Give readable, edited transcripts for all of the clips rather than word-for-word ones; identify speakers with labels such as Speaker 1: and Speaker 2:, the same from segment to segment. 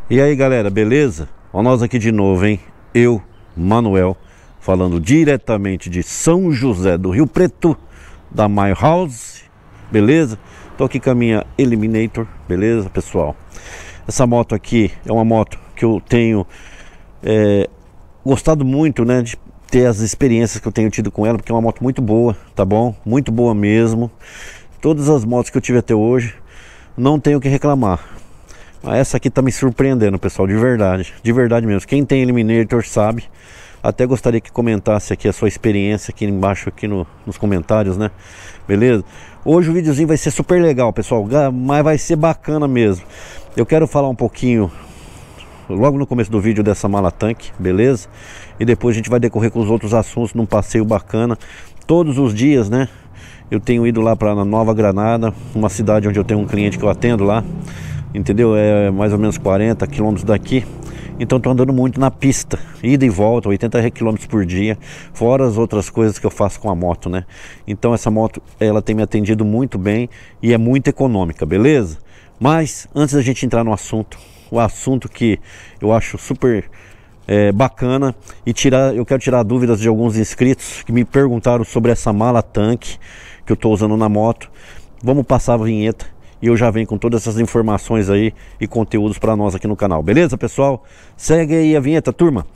Speaker 1: E aí galera, beleza? Ó, nós aqui de novo, hein? Eu, Manuel, falando diretamente de São José do Rio Preto, da My House, beleza? Tô aqui com a minha Eliminator, beleza pessoal? Essa moto aqui é uma moto que eu tenho gostado muito, né? De ter as experiências que eu tenho tido com ela, porque é uma moto muito boa, tá bom? Muito boa mesmo. Todas as motos que eu tive até hoje, não tenho o que reclamar. Essa aqui tá me surpreendendo, pessoal, de verdade mesmo. Quem tem Eliminator sabe. Até gostaria que comentasse aqui a sua experiência aqui embaixo, aqui nos comentários, né? Beleza? Hoje o videozinho vai ser super legal, pessoal, mas vai ser bacana mesmo. Eu quero falar um pouquinho logo no começo do vídeo dessa mala tanque, beleza? E depois a gente vai decorrer com os outros assuntos num passeio bacana. Todos os dias, né? Eu tenho ido lá para Nova Granada, uma cidade onde eu tenho um cliente que eu atendo lá. Entendeu? É mais ou menos 40 quilômetros daqui. Então estou andando muito na pista, ida e volta, 80 quilômetros por dia, fora as outras coisas que eu faço com a moto, né? Então essa moto, ela tem me atendido muito bem e é muito econômica, beleza? Mas antes da gente entrar no assunto, o assunto que eu acho super bacana, e eu quero tirar dúvidas de alguns inscritos que me perguntaram sobre essa mala tanque que eu estou usando na moto. Vamos passar a vinheta e eu já venho com todas essas informações aí e conteúdos para nós aqui no canal, beleza pessoal? Segue aí a vinheta, turma!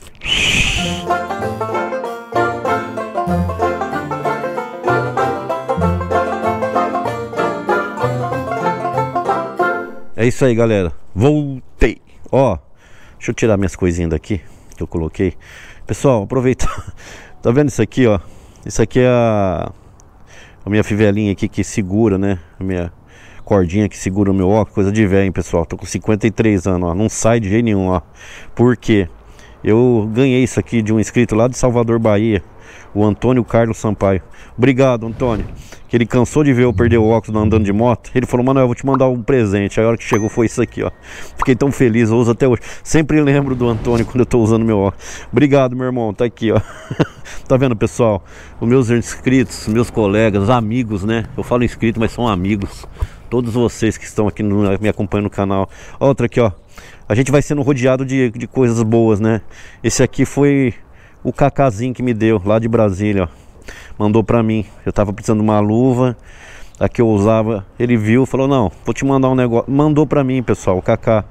Speaker 1: É isso aí galera, voltei! Ó, deixa eu tirar minhas coisinhas daqui que eu coloquei. Pessoal, aproveitar, tá vendo isso aqui, ó? Isso aqui é a minha fivelinha aqui que segura, né? A minha cordinha que segura o meu óculos, coisa de velho, hein, pessoal. Tô com 53 anos, ó. Não sai de jeito nenhum, ó. Por quê? Eu ganhei isso aqui de um inscrito lá de Salvador, Bahia, o Antônio Carlos Sampaio. Obrigado, Antônio. Que ele cansou de ver eu perder o óculos andando de moto. Ele falou: Manuel, eu vou te mandar um presente. Aí a hora que chegou foi isso aqui, ó. Fiquei tão feliz, eu uso até hoje. Sempre lembro do Antônio quando eu tô usando meu óculos. Obrigado, meu irmão, tá aqui, ó. Tá vendo, pessoal? Os meus inscritos, meus colegas, amigos, né? Eu falo inscrito, mas são amigos. Todos vocês que estão aqui me acompanhando no canal. Outra aqui, ó. A gente vai sendo rodeado de coisas boas, né? Esse aqui foi o Cacazinho que me deu, lá de Brasília, ó. Mandou pra mim. Eu tava precisando de uma luva, a que eu usava. Ele viu, falou: não, vou te mandar um negócio. Mandou pra mim, pessoal, o Kaká.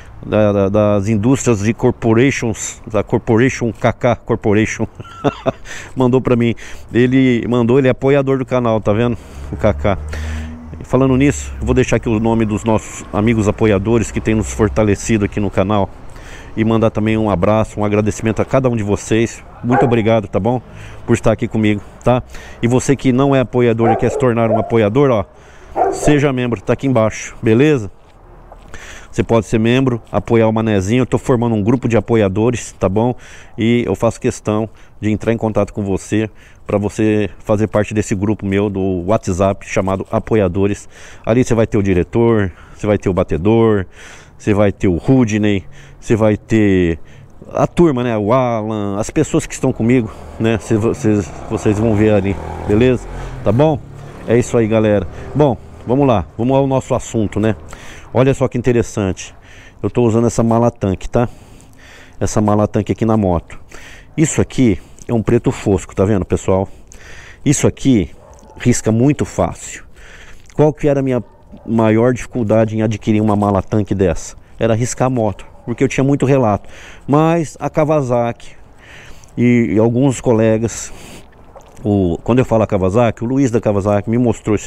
Speaker 1: Das indústrias de corporations, da Corporation Kaká Corporation. Mandou pra mim. Ele mandou, ele é apoiador do canal, tá vendo? O Kaká. Falando nisso, eu vou deixar aqui o nome dos nossos amigos apoiadores que tem nos fortalecido aqui no canal. E mandar também um abraço, um agradecimento a cada um de vocês. Muito obrigado, tá bom? Por estar aqui comigo, tá? E você que não é apoiador e quer se tornar um apoiador, ó, seja membro, tá aqui embaixo, beleza? Você pode ser membro, apoiar o Manezinho. Eu tô formando um grupo de apoiadores, tá bom? E eu faço questão de entrar em contato com você, para você fazer parte desse grupo meu do WhatsApp chamado Apoiadores. Ali você vai ter o diretor, você vai ter o batedor, você vai ter o Rudney, você vai ter a turma, né? O Alan, as pessoas que estão comigo, né? Vocês vão ver ali, beleza? Tá bom? É isso aí, galera. Bom, vamos lá, vamos ao nosso assunto, né? Olha só que interessante. Eu tô usando essa mala tanque, tá? Essa mala tanque aqui na moto. Isso aqui é um preto fosco, tá vendo, pessoal? Isso aqui risca muito fácil. Qual que era a minha maior dificuldade em adquirir uma mala tanque dessa? Era riscar a moto, porque eu tinha muito relato. Mas a Kawasaki e alguns colegas, quando eu falo a Kawasaki, o Luiz da Kawasaki me mostrou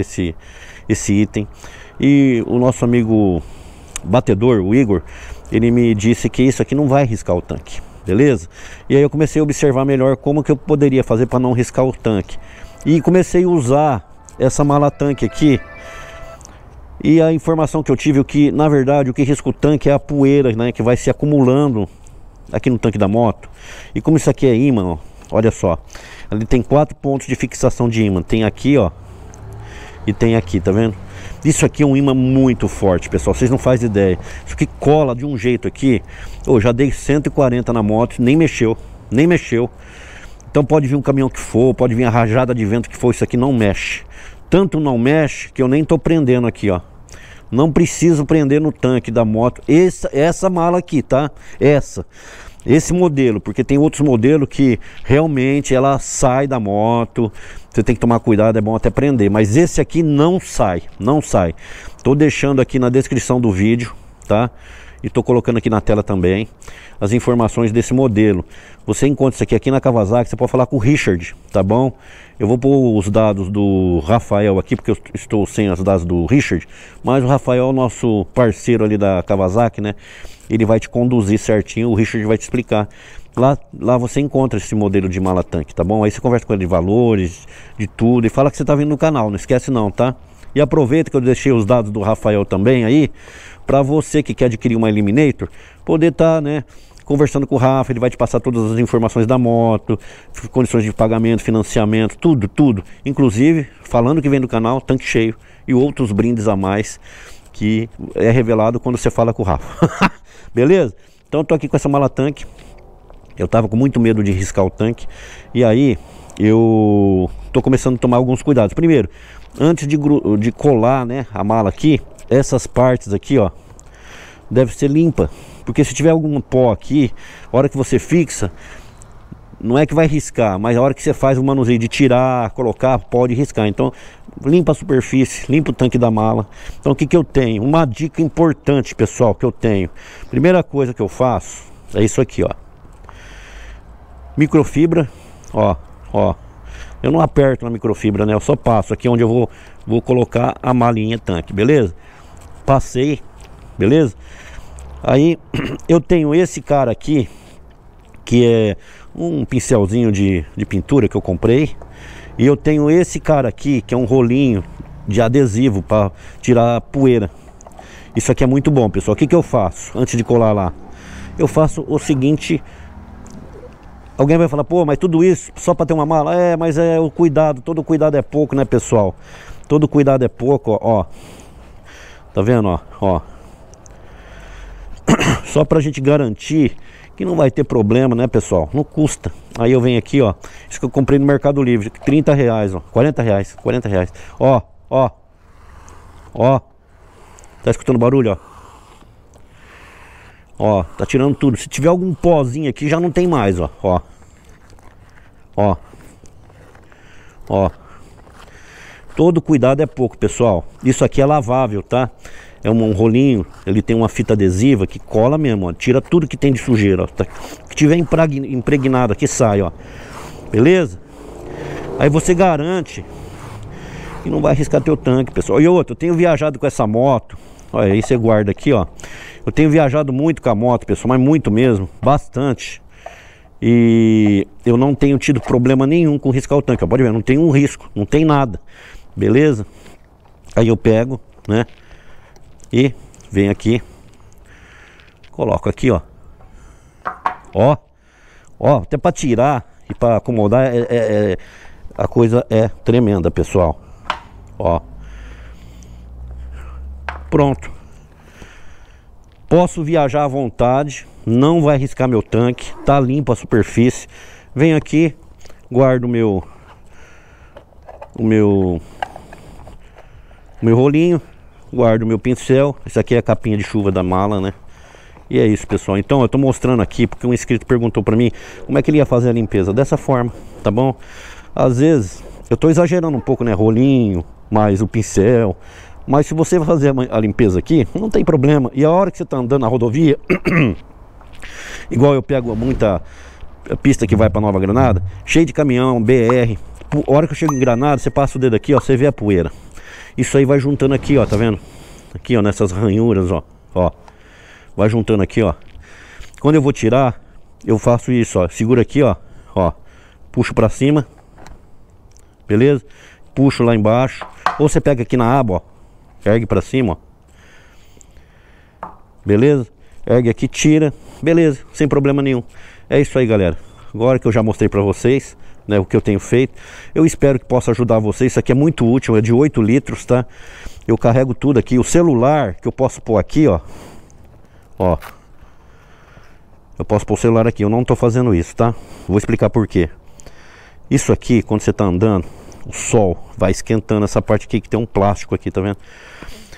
Speaker 1: esse item. E o nosso amigo batedor, o Igor, ele me disse que isso aqui não vai riscar o tanque, beleza? E aí eu comecei a observar melhor como que eu poderia fazer para não riscar o tanque. E comecei a usar essa mala tanque aqui. E a informação que eu tive é que, na verdade, o que risca o tanque é a poeira, né, que vai se acumulando aqui no tanque da moto. E como isso aqui é ímã, ó, olha só, ele tem 4 pontos de fixação de ímã. Tem aqui, ó, e tem aqui, tá vendo? Isso aqui é um ímã muito forte, pessoal, vocês não fazem ideia. Isso aqui cola de um jeito aqui. Eu já dei 140 na moto, nem mexeu. Então pode vir um caminhão que for, pode vir a rajada de vento que for, isso aqui não mexe. Tanto não mexe que eu nem tô prendendo aqui, ó. Não preciso prender no tanque da moto. Essa mala aqui, tá? Esse modelo, porque tem outros modelos que realmente ela sai da moto. Você tem que tomar cuidado, é bom até prender. Mas esse aqui não sai, não sai. Tô deixando aqui na descrição do vídeo, tá? E tô colocando aqui na tela também as informações desse modelo. Você encontra isso aqui na Kawasaki, você pode falar com o Richard, tá bom? Eu vou pôr os dados do Rafael aqui, porque eu estou sem os dados do Richard. Mas o Rafael é o nosso parceiro ali da Kawasaki, né? Ele vai te conduzir certinho, o Richard vai te explicar. Lá você encontra esse modelo de mala tanque, tá bom? Aí você conversa com ele de valores, de tudo, e fala que você tá vindo no canal, não esquece não, tá? E aproveita que eu deixei os dados do Rafael também aí, para você que quer adquirir uma Eliminator, poder estar, né, conversando com o Rafa. Ele vai te passar todas as informações da moto, condições de pagamento, financiamento, tudo. Inclusive, falando que vem do canal, tanque cheio e outros brindes a mais que é revelado quando você fala com o Rafa. Beleza? Então eu tô aqui com essa mala tanque. Eu tava com muito medo de riscar o tanque. E aí eu tô começando a tomar alguns cuidados. Primeiro, antes de colar, né, a mala aqui, essas partes aqui, ó, deve ser limpa. Porque se tiver algum pó aqui, a hora que você fixa, não é que vai riscar, mas a hora que você faz o manuseio de tirar, colocar, pode riscar. Então limpa a superfície, limpa o tanque da mala. Então o que eu tenho? Uma dica importante, pessoal, que eu tenho. Primeira coisa que eu faço é isso aqui, ó. Microfibra, ó. Eu não aperto na microfibra, né? Eu só passo aqui onde eu vou colocar a malinha tanque, beleza? Passei, beleza? Aí eu tenho esse cara aqui, que é um pincelzinho de pintura que eu comprei. E eu tenho esse cara aqui, que é um rolinho de adesivo para tirar a poeira. Isso aqui é muito bom, pessoal. O que eu faço antes de colar lá? Eu faço o seguinte. Alguém vai falar, pô, mas tudo isso só para ter uma mala? É, mas é o cuidado, todo cuidado é pouco, né, pessoal? Todo cuidado é pouco, ó. Tá vendo, ó. Só pra gente garantir que não vai ter problema, né, pessoal? Não custa. Aí eu venho aqui, ó. Isso que eu comprei no Mercado Livre, 30 reais, ó. 40 reais. Ó. Tá escutando barulho, ó, tá tirando tudo. Se tiver algum pozinho aqui, já não tem mais, ó. Todo cuidado é pouco, pessoal. Isso aqui é lavável, tá? É um rolinho, ele tem uma fita adesiva que cola mesmo, ó. Tira tudo que tem de sujeira, ó. Tá? Que tiver impregnado aqui, sai, ó. Beleza? Aí você garante que não vai arriscar teu tanque, pessoal. E outro, eu tenho viajado com essa moto. Olha, aí você guarda aqui, ó. Eu tenho viajado muito com a moto, pessoal, mas muito mesmo, bastante. E eu não tenho tido problema nenhum com riscar o tanque, ó. Pode ver, não tem um risco, não tem nada. Beleza? Aí eu pego, né? E venho aqui, coloco aqui, ó. Até para tirar e para acomodar a coisa é tremenda, pessoal. Ó. Pronto. Posso viajar à vontade, não vai riscar meu tanque, tá limpo a superfície. Venho aqui, guardo o meu rolinho, guardo o meu pincel. Isso aqui é a capinha de chuva da mala, né? E é isso, pessoal. Então eu tô mostrando aqui porque um inscrito perguntou pra mim como é que ele ia fazer a limpeza. Dessa forma, tá bom? Às vezes eu tô exagerando um pouco, né? Rolinho, mais o pincel. Mas se você fazer a limpeza aqui, não tem problema. E a hora que você tá andando na rodovia, igual eu pego muita pista que vai para Nova Granada, cheio de caminhão, BR. A hora que eu chego em Granada, você passa o dedo aqui, ó, você vê a poeira. Isso aí vai juntando aqui, ó, tá vendo? Aqui, ó, nessas ranhuras, ó. Vai juntando aqui, ó. Quando eu vou tirar, eu faço isso, ó. Segura aqui, ó. Puxo pra cima. Beleza? Puxo lá embaixo. Ou você pega aqui na aba, ó. Ergue pra cima, ó. Beleza? Ergue aqui, tira. Beleza, sem problema nenhum. É isso aí, galera. Agora que eu já mostrei pra vocês, né, o que eu tenho feito, eu espero que possa ajudar vocês. Isso aqui é muito útil, é de 8 litros, tá? Eu carrego tudo aqui. O celular que eu posso pôr aqui, ó. Eu posso pôr o celular aqui. Eu não tô fazendo isso, tá? Vou explicar por quê. Isso aqui, quando você tá andando, o sol vai esquentando essa parte aqui que tem um plástico aqui, tá vendo?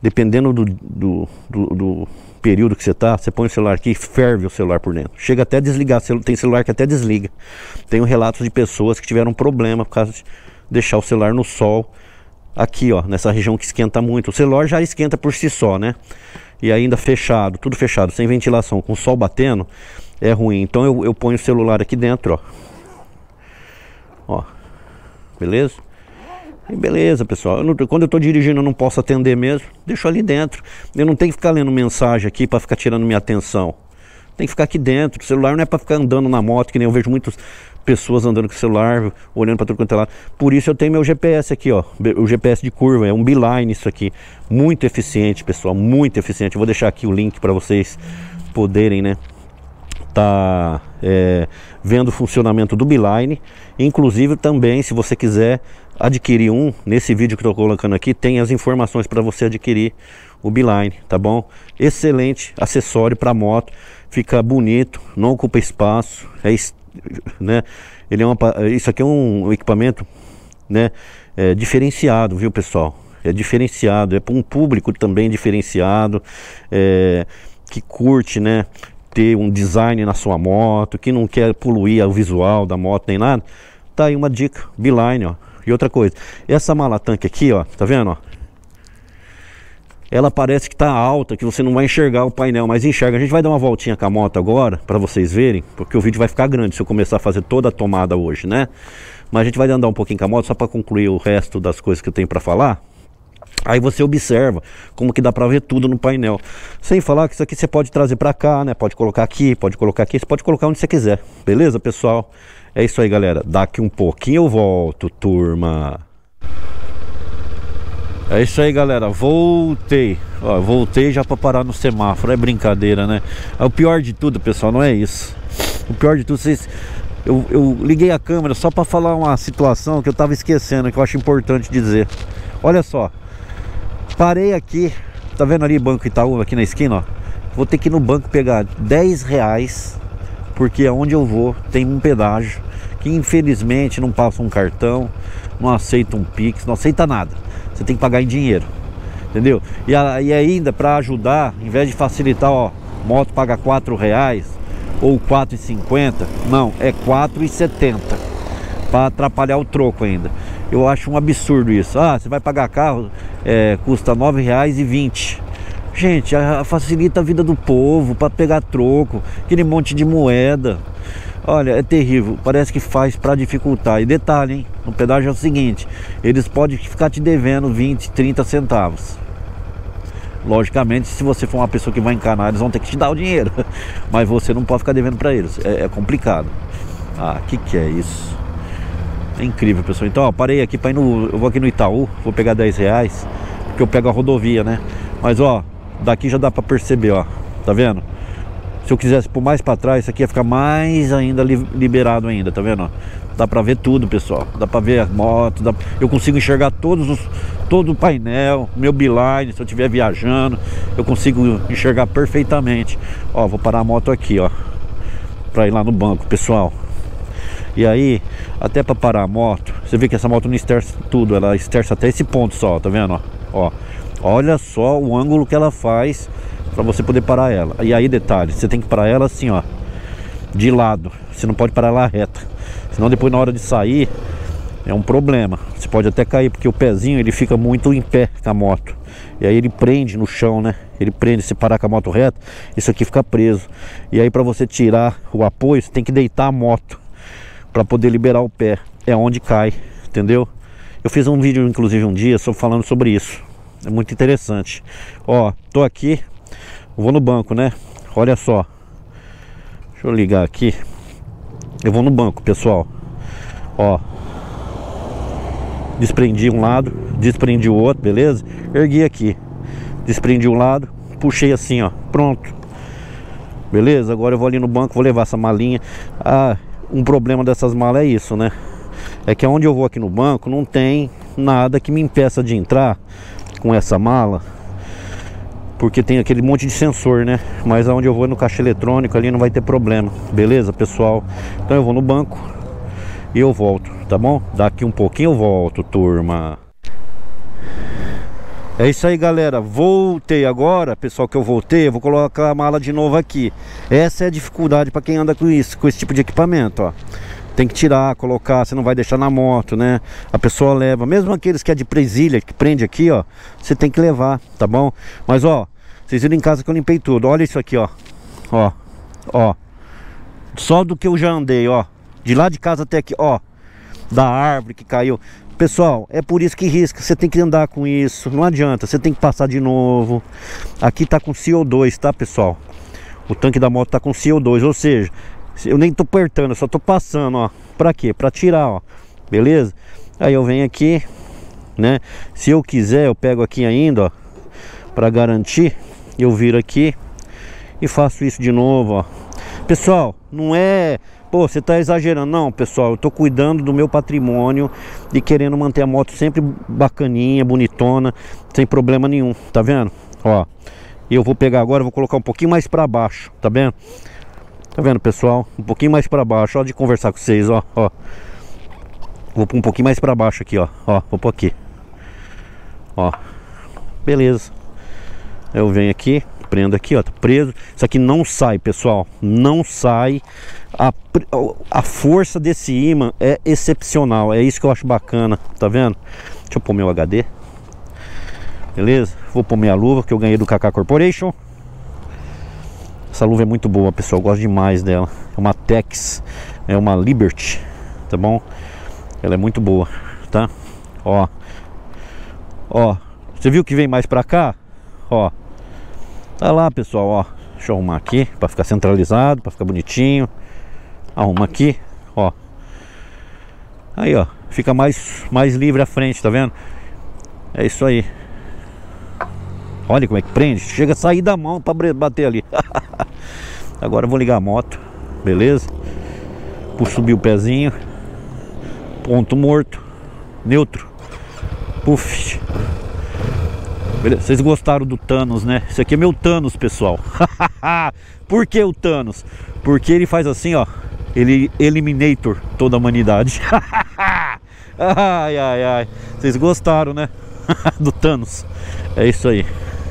Speaker 1: dependendo do período que você tá, você põe o celular aqui e ferve o celular por dentro. Chega até a desligar, tem celular que até desliga. Tenho relatos de pessoas que tiveram problema por causa de deixar o celular no sol, aqui ó, nessa região que esquenta muito. O celular já esquenta por si só, né? E ainda fechado, tudo fechado, sem ventilação, com o sol batendo, é ruim. Então eu ponho o celular aqui dentro, ó. Ó, beleza? E beleza, pessoal. Quando eu tô dirigindo eu não posso atender mesmo, deixo ali dentro. Eu não tenho que ficar lendo mensagem aqui para ficar tirando minha atenção. Tem que ficar aqui dentro. O celular não é para ficar andando na moto, que nem eu vejo muitas pessoas andando com o celular, olhando para tudo quanto é lado. Por isso eu tenho meu GPS aqui, ó. O GPS de curva, é um Beeline isso aqui. Muito eficiente, pessoal, muito eficiente. Eu vou deixar aqui o link para vocês poderem, né, tá vendo o funcionamento do Beeline. Inclusive também, se você quiser adquirir um, nesse vídeo que eu estou colocando aqui, tem as informações para você adquirir o Beeline, tá bom? Excelente acessório para moto, fica bonito, não ocupa espaço, né? Isso aqui é um equipamento, né, diferenciado, viu, pessoal? É diferenciado, é para um público também diferenciado, que curte, né, ter um design na sua moto, que não quer poluir o visual da moto nem nada. Tá aí uma dica, Beeline, ó. E outra coisa, essa mala tanque aqui, ó, tá vendo, ó? Ela parece que tá alta, que você não vai enxergar o painel, mas enxerga. A gente vai dar uma voltinha com a moto agora, para vocês verem, porque o vídeo vai ficar grande se eu começar a fazer toda a tomada hoje, né? Mas a gente vai andar um pouquinho com a moto, só para concluir o resto das coisas que eu tenho para falar. Aí você observa como que dá para ver tudo no painel. Sem falar que isso aqui você pode trazer para cá, né? Pode colocar aqui, você pode colocar onde você quiser. Beleza, pessoal? É isso aí, galera. Daqui um pouquinho eu volto, turma. É isso aí, galera. Voltei. Ó, voltei já para parar no semáforo. É brincadeira, né? O pior de tudo, pessoal, não é isso. O pior de tudo, eu liguei a câmera só para falar uma situação que eu tava esquecendo, que eu acho importante dizer. Olha só. Parei aqui, tá vendo ali Banco Itaú aqui na esquina, ó? Vou ter que ir no banco pegar R$10, porque aonde eu vou tem um pedágio que infelizmente não passa um cartão, não aceita um Pix, não aceita nada. Você tem que pagar em dinheiro, entendeu? E ainda para ajudar, em vez de facilitar, ó, moto paga R$4 ou R$4,50, não, é R$4,70 para atrapalhar o troco ainda. Eu acho um absurdo isso. Ah, você vai pagar carro, custa R$9,20. Gente, facilita a vida do povo para pegar troco, aquele monte de moeda. Olha, é terrível, parece que faz para dificultar. E detalhe, hein, no pedágio é o seguinte, eles podem ficar te devendo 20, 30 centavos. Logicamente, se você for uma pessoa que vai encanar, eles vão ter que te dar o dinheiro. Mas você não pode ficar devendo para eles, é complicado. Ah, que é isso? É incrível, pessoal. Então, ó, parei aqui para ir eu vou aqui no Itaú, vou pegar R$10, porque eu pego a rodovia, né? Mas, ó, daqui já dá para perceber, ó. Tá vendo? Se eu quisesse pôr mais para trás, isso aqui ia ficar mais ainda liberado ainda, tá vendo? Ó? Dá para ver tudo, pessoal. Dá para ver as motos, eu consigo enxergar todo o painel, meu Beeline, se eu estiver viajando, eu consigo enxergar perfeitamente. Ó, vou parar a moto aqui, ó, para ir lá no banco, pessoal. E aí, até para parar a moto, você vê que essa moto não esterça tudo, ela esterça até esse ponto só, tá vendo? Ó, olha só o ângulo que ela faz para você poder parar ela. E aí, detalhe, você tem que parar ela assim, ó, de lado. Você não pode parar ela reta, senão depois na hora de sair é um problema. Você pode até cair, porque o pezinho ele fica muito em pé com a moto. E aí ele prende no chão, né? Ele prende, se parar com a moto reta, isso aqui fica preso. E aí para você tirar o apoio, você tem que deitar a moto para poder liberar o pé, é onde cai, entendeu? Eu fiz um vídeo inclusive um dia falando sobre isso, é muito interessante. Ó, tô aqui, vou no banco, né? Olha só, deixa eu ligar aqui, eu vou no banco, pessoal. Ó, desprendi um lado, desprendi o outro, beleza? Ergui aqui, desprendi um lado, puxei assim, ó, pronto, beleza? Agora eu vou ali no banco, vou levar essa malinha. Um problema dessas malas é isso, né? É que onde eu vou aqui no banco não tem nada que me impeça de entrar com essa mala, porque tem aquele monte de sensor, né? Mas aonde eu vou no caixa eletrônico ali não vai ter problema, beleza, pessoal? Então eu vou no banco e eu volto, tá bom? Daqui um pouquinho eu volto, turma. É isso aí, galera. Voltei agora, pessoal, que eu voltei, eu vou colocar a mala de novo aqui. Essa é a dificuldade para quem anda com isso, com esse tipo de equipamento, ó. Tem que tirar, colocar, você não vai deixar na moto, né? A pessoa leva, mesmo aqueles que é de presilha, que prende aqui, ó, você tem que levar, tá bom? Mas, ó, vocês viram em casa que eu limpei tudo. Olha isso aqui, ó. Ó, ó. Só do que eu já andei, ó. De lá de casa até aqui, ó. Da árvore que caiu. Pessoal, é por isso que risca. Você tem que andar com isso. Não adianta, você tem que passar de novo. Aqui tá com CO2, tá, pessoal? O tanque da moto tá com CO2, ou seja, eu nem tô apertando, eu só tô passando, ó. Pra quê? Pra tirar, ó. Beleza? Aí eu venho aqui, né? Se eu quiser, eu pego aqui ainda, ó. Pra garantir, eu viro aqui e faço isso de novo, ó. Pessoal, não é... Pô, você tá exagerando. Não, pessoal, eu tô cuidando do meu patrimônio e querendo manter a moto sempre bacaninha, bonitona, sem problema nenhum, tá vendo? Ó, e eu vou pegar agora, vou colocar um pouquinho mais pra baixo, tá vendo? Tá vendo, pessoal? Um pouquinho mais pra baixo, ó, de conversar com vocês, ó, ó. Vou pôr um pouquinho mais pra baixo aqui, ó, ó, vou pôr aqui. Ó, beleza. Eu venho aqui, prendo aqui, ó, tá preso. Isso aqui não sai, pessoal, não sai. A força desse ímã é excepcional. É isso que eu acho bacana, tá vendo? Deixa eu pôr meu HD. Beleza? Vou pôr minha luva que eu ganhei do KK Corporation. Essa luva é muito boa, pessoal, eu gosto demais dela. É uma Tex, é uma Liberty, tá bom? Ela é muito boa, tá? Ó, ó, você viu que vem mais pra cá? Ó, tá lá, pessoal, ó. Deixa eu arrumar aqui pra ficar centralizado, pra ficar bonitinho. Arruma aqui, ó. Aí, ó, fica mais livre a frente, tá vendo? É isso aí. Olha como é que prende. Chega a sair da mão pra bater ali. Agora eu vou ligar a moto. Beleza? Vou subir o pezinho. Ponto morto. Neutro. Puf. Beleza? Vocês gostaram do Thanos, né? Esse aqui é meu Thanos, pessoal. Por que o Thanos? Porque ele faz assim, ó. Ele eliminator toda a humanidade. Ai, ai, ai. Vocês gostaram, né? Do Thanos. É isso aí.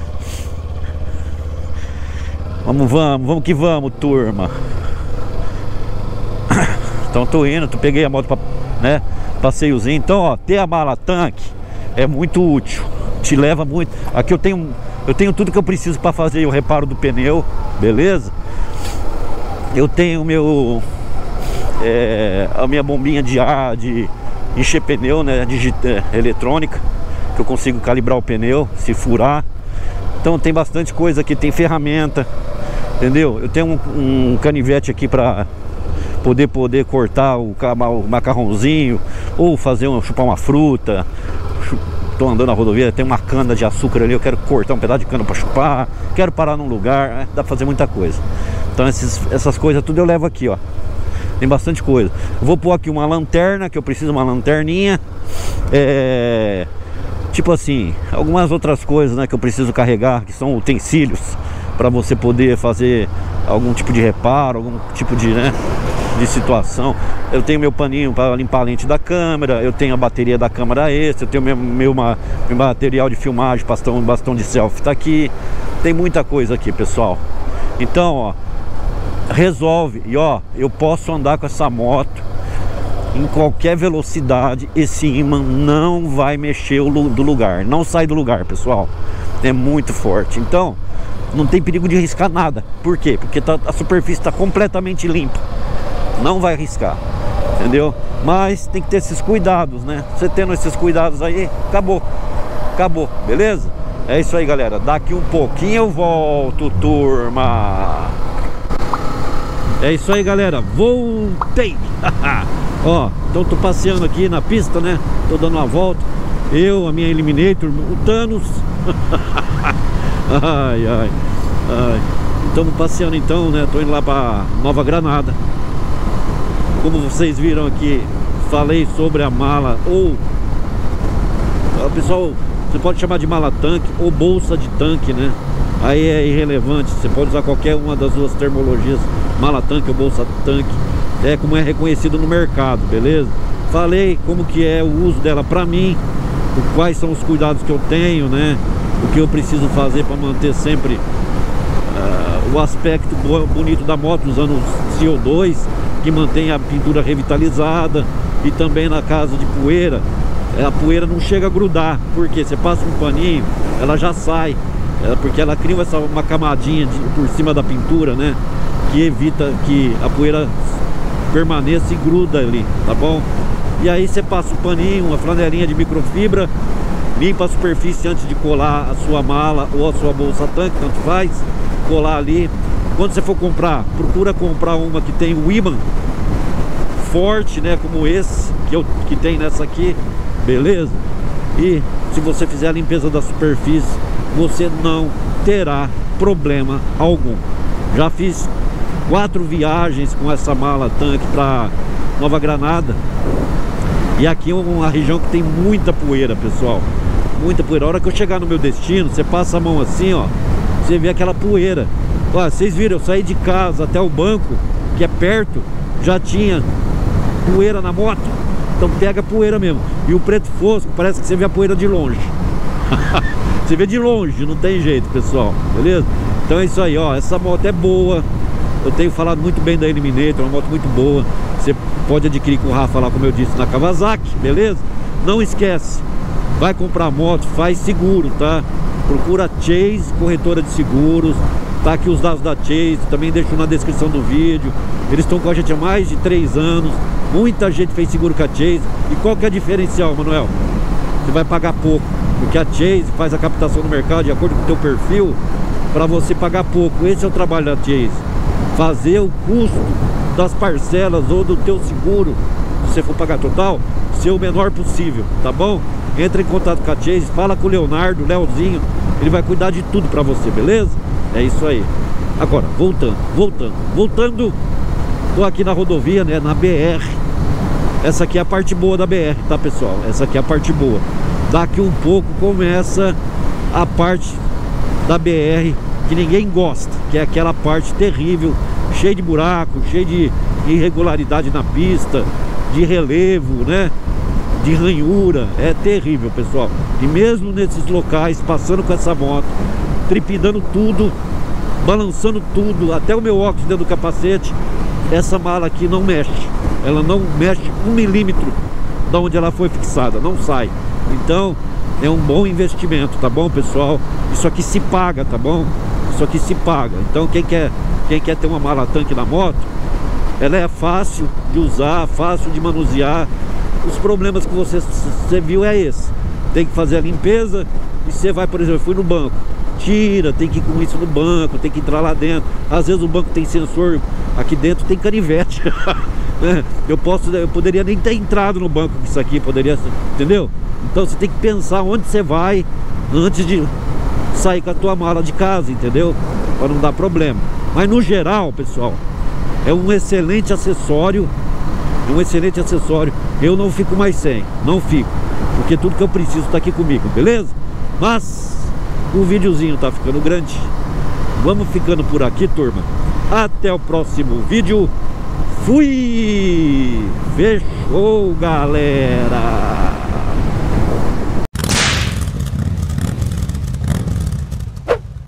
Speaker 1: Vamos que vamos, turma. Então tô indo, peguei a moto pra, né, passeiozinho. Então, ó, ter a mala tanque é muito útil. Te leva muito. Aqui eu tenho tudo que eu preciso para fazer o reparo do pneu, beleza? Eu tenho a minha bombinha de ar, de encher pneu, né, eletrônica, que eu consigo calibrar o pneu se furar. Então tem bastante coisa aqui, tem ferramenta, entendeu? Eu tenho um canivete aqui para poder cortar o macarrãozinho, ou chupar uma fruta. Tô andando na rodovia, tem uma cana de açúcar ali, eu quero cortar um pedaço de cana para chupar, quero parar num lugar, né? Dá pra fazer muita coisa. Então essas coisas tudo eu levo aqui, ó. Tem bastante coisa. Eu vou pôr aqui uma lanterna, que eu preciso de uma lanterninha. Tipo assim, algumas outras coisas, né, que eu preciso carregar, que são utensílios para você poder fazer algum tipo de reparo, algum tipo de, né, de situação. Eu tenho meu paninho para limpar a lente da câmera, eu tenho a bateria da câmera extra, eu tenho meu material de filmagem, bastão de selfie tá aqui. Tem muita coisa aqui, pessoal. Então, ó, resolve. E ó, eu posso andar com essa moto em qualquer velocidade. Esse ímã não vai mexer do lugar, não sai do lugar, pessoal. É muito forte. Então não tem perigo de riscar nada. Por quê? Porque a superfície está completamente limpa. Não vai riscar, entendeu? Mas tem que ter esses cuidados, né? Você tendo esses cuidados aí, acabou, beleza? É isso aí, galera. Daqui um pouquinho eu volto, turma. É isso aí, galera. Voltei. Ó, então tô passeando aqui na pista, né? Tô dando uma volta. Eu, a minha Eliminator, o Thanos. Ai, ai, ai. Estamos passeando então, né? Tô indo lá pra Nova Granada. Como vocês viram aqui, falei sobre a mala, ou pessoal, você pode chamar de mala tanque ou bolsa de tanque, né? Aí é irrelevante, você pode usar qualquer uma das duas terminologias, mala tanque ou bolsa tanque, como é reconhecido no mercado, beleza? Falei como que é o uso dela pra mim, quais são os cuidados que eu tenho, né? O que eu preciso fazer para manter sempre o aspecto bonito da moto, usando CO2, que mantém a pintura revitalizada. E também na casa de poeira, a poeira não chega a grudar, porque você passa um paninho, ela já sai, porque ela cria uma camadinha por cima da pintura, né? Que evita que a poeira permaneça e gruda ali, tá bom? E aí você passa um paninho, uma flanelinha de microfibra, limpa a superfície antes de colar a sua mala ou a sua bolsa tanque, tanto faz, colar ali. Quando você for comprar, procura comprar uma que tem o ímã forte, né, como esse que tem nessa aqui, beleza? E se você fizer a limpeza da superfície, você não terá problema algum. Já fiz 4 viagens com essa mala tanque para Nova Granada, e aqui é uma região que tem muita poeira, pessoal, muita poeira. A hora que eu chegar no meu destino, você passa a mão assim, ó, você vê aquela poeira. Ó, vocês viram, eu saí de casa até o banco, que é perto, já tinha poeira na moto. Então pega poeira mesmo. E o preto fosco, parece que você vê a poeira de longe. Você vê de longe, não tem jeito, pessoal, beleza? Então é isso aí, ó, essa moto é boa. Eu tenho falado muito bem da Eliminator, é uma moto muito boa. Você pode adquirir com o Rafa lá, como eu disse, na Kawasaki, beleza? Não esquece, vai comprar moto, faz seguro, tá? Procura Chase, corretora de seguros. Tá aqui os dados da Chase, também deixo na descrição do vídeo. Eles estão com a gente há mais de 3 anos. Muita gente fez seguro com a Chase. E qual que é a diferencial, Manuel? Você vai pagar pouco, porque a Chase faz a captação no mercado de acordo com o teu perfil, para você pagar pouco. Esse é o trabalho da Chase, fazer o custo das parcelas ou do teu seguro, se você for pagar total, ser o menor possível, tá bom? Entra em contato com a Chase, fala com o Leonardo, o Leozinho, ele vai cuidar de tudo pra você, beleza? É isso aí. Agora, voltando, tô aqui na rodovia, né, na BR. Essa aqui é a parte boa da BR, tá, pessoal? Essa aqui é a parte boa. Daqui um pouco começa a parte da BR que ninguém gosta, que é aquela parte terrível, cheia de buraco, cheia de irregularidade na pista, de relevo, né, de ranhura. É terrível, pessoal. E mesmo nesses locais, passando com essa moto, tripidando tudo, balançando tudo, até o meu óculos dentro do capacete, essa mala aqui não mexe. Ela não mexe 1 milímetro da onde ela foi fixada, não sai. Então é um bom investimento, tá bom, pessoal? Isso aqui se paga, tá bom? Isso aqui se paga. Então quem quer ter uma mala tanque na moto, ela é fácil de usar, fácil de manusear. Os problemas que você viu é esse. Tem que fazer a limpeza. E você vai, por exemplo, eu fui no banco, tira, tem que ir com isso no banco, tem que entrar lá dentro. Às vezes o banco tem sensor, aqui dentro tem canivete. Eu poderia nem ter entrado no banco com isso aqui, poderia, entendeu? Então você tem que pensar onde você vai antes de sair com a tua mala de casa, entendeu? Para não dar problema. Mas no geral, pessoal, é um excelente acessório. É um excelente acessório. Eu não fico mais sem, não fico, porque tudo que eu preciso está aqui comigo, beleza? Mas o videozinho tá ficando grande. Vamos ficando por aqui, turma. Até o próximo vídeo. Fui! Fechou, galera!